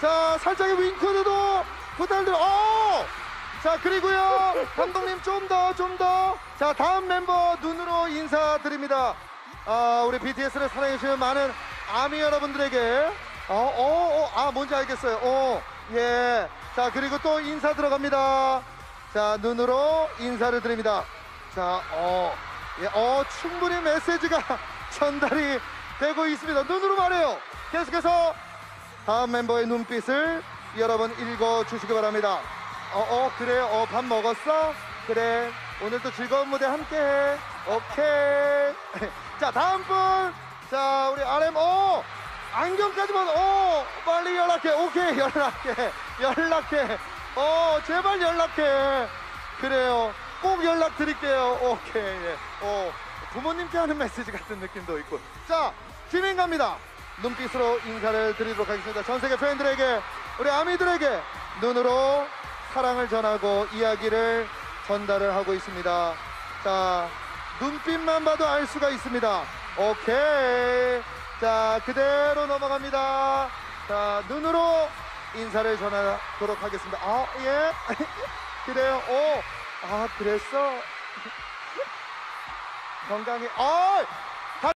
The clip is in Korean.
자, 살짝의 윙크도 부탁드려. 자, 그리고요, 감독님 좀 더. 자, 다음 멤버 눈으로 인사드립니다. 우리 BTS를 사랑해주시는 많은 아미 여러분들에게, 뭔지 알겠어요. 예. 자, 그리고 또 인사 들어갑니다. 자, 눈으로 인사를 드립니다. 자, 예, 충분히 메시지가 전달이 되고 있습니다. 눈으로 말해요. 계속해서 다음 멤버의 눈빛을 여러분 읽어주시기 바랍니다. 그래요. 밥 먹었어? 그래. 오늘도 즐거운 무대 함께해. 오케이. 자, 다음 분. 자, 우리 RM. 안경까지만. 빨리 연락해. 오케이, 연락해. 제발 연락해. 그래요. 꼭 연락드릴게요. 오케이. 예. 부모님께 하는 메시지 같은 느낌도 있고. 자, 진행 갑니다. 눈빛으로 인사를 드리도록 하겠습니다. 전 세계 팬들에게, 우리 아미들에게 눈으로 사랑을 전하고 이야기를 전달을 하고 있습니다. 자, 눈빛만 봐도 알 수가 있습니다. 오케이. 자, 그대로 넘어갑니다. 자, 눈으로 인사를 전하도록 하겠습니다. 예. 그래요. 그랬어. 건강히.